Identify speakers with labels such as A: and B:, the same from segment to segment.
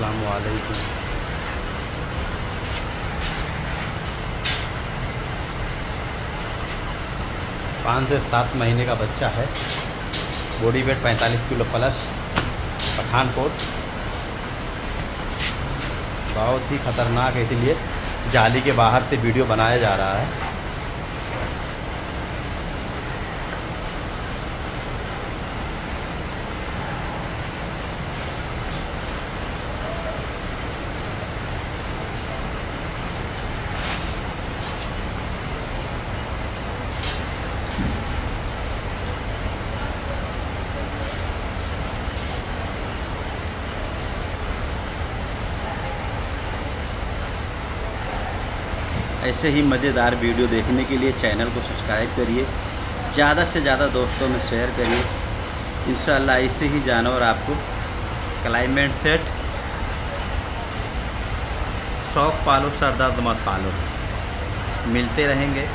A: अस्सलामु अलैकुम। पाँच से 7 महीने का बच्चा है, body weight 45 kilo plus, Pathankot. बहुत ही ख़तरनाक है, इसीलिए जाली के बाहर से वीडियो बनाया जा रहा है। ऐसे ही मज़ेदार वीडियो देखने के लिए चैनल को सब्सक्राइब करिए, ज़्यादा से ज़्यादा दोस्तों में शेयर करिए। इंशाअल्लाह ऐसे ही जानवर आपको क्लाइमेट सेट, शौक़ पालो सर दर्द मत पालो मिलते रहेंगे।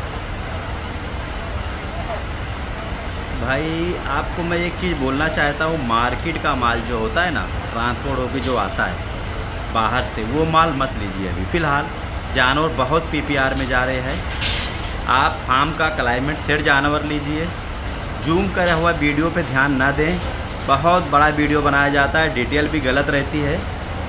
A: भाई आपको मैं एक चीज़ बोलना चाहता हूँ, मार्केट का माल जो होता है ना, ट्रांसपोर्ट होकर जो आता है बाहर से, वो माल मत लीजिए। अभी फ़िलहाल जानवर बहुत PPR में जा रहे हैं। आप फार्म का क्लाइमेट सेट जानवर लीजिए। जूम करा हुआ वीडियो पे ध्यान ना दें, बहुत बड़ा वीडियो बनाया जाता है, डिटेल भी गलत रहती है।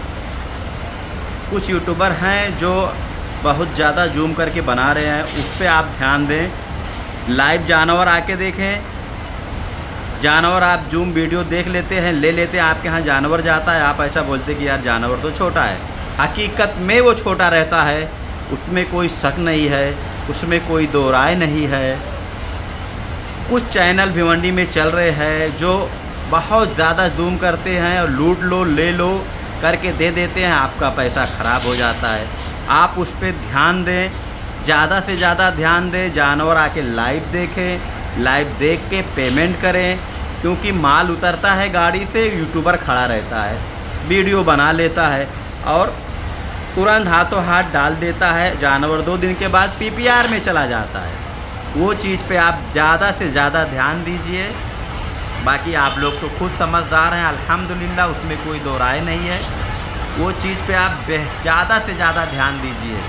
A: कुछ यूट्यूबर हैं जो बहुत ज़्यादा जूम करके बना रहे हैं, उस पर आप ध्यान दें। लाइव जानवर आके देखें। जानवर आप जूम वीडियो देख लेते हैं, ले लेते हैं, आपके यहाँ जानवर जाता है, आप ऐसा बोलते कि यार जानवर तो छोटा है। हकीकत में वो छोटा रहता है, उसमें कोई शक नहीं है, उसमें कोई दो राय नहीं है। कुछ चैनल भिवंडी में चल रहे हैं जो बहुत ज़्यादा जूम करते हैं और लूट लो ले लो करके दे देते हैं, आपका पैसा ख़राब हो जाता है। आप उस पर ध्यान दें, ज़्यादा से ज़्यादा ध्यान दें। जानवर आके लाइव देखें, लाइव देख के पेमेंट करें, क्योंकि माल उतरता है गाड़ी से, यूट्यूबर खड़ा रहता है, वीडियो बना लेता है और तुरंत हाथों हाथ डाल देता है। जानवर 2 दिन के बाद PPR में चला जाता है। वो चीज़ पे आप ज़्यादा से ज़्यादा ध्यान दीजिए। बाकी आप लोग तो खुद समझदार हैं, अल्हम्दुलिल्लाह, उसमें कोई दो राय नहीं है। वो चीज़ पे आप ज़्यादा से ज़्यादा ध्यान दीजिए।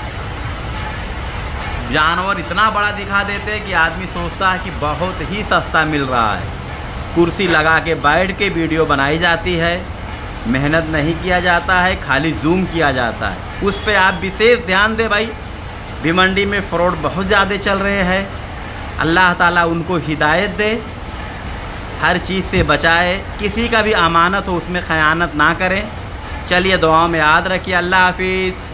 A: जानवर इतना बड़ा दिखा देते हैं कि आदमी सोचता है कि बहुत ही सस्ता मिल रहा है। कुर्सी लगा के बैठ के वीडियो बनाई जाती है, मेहनत नहीं किया जाता है, खाली जूम किया जाता है। उस पे आप विशेष ध्यान दें भाई। भिवंडी में फ्रॉड बहुत ज़्यादा चल रहे हैं, अल्लाह ताला उनको हिदायत दे, हर चीज़ से बचाए। किसी का भी अमानत हो उसमें ख़यानत ना करें। चलिए दुआओं में याद रखिए। अल्लाह हाफिज़।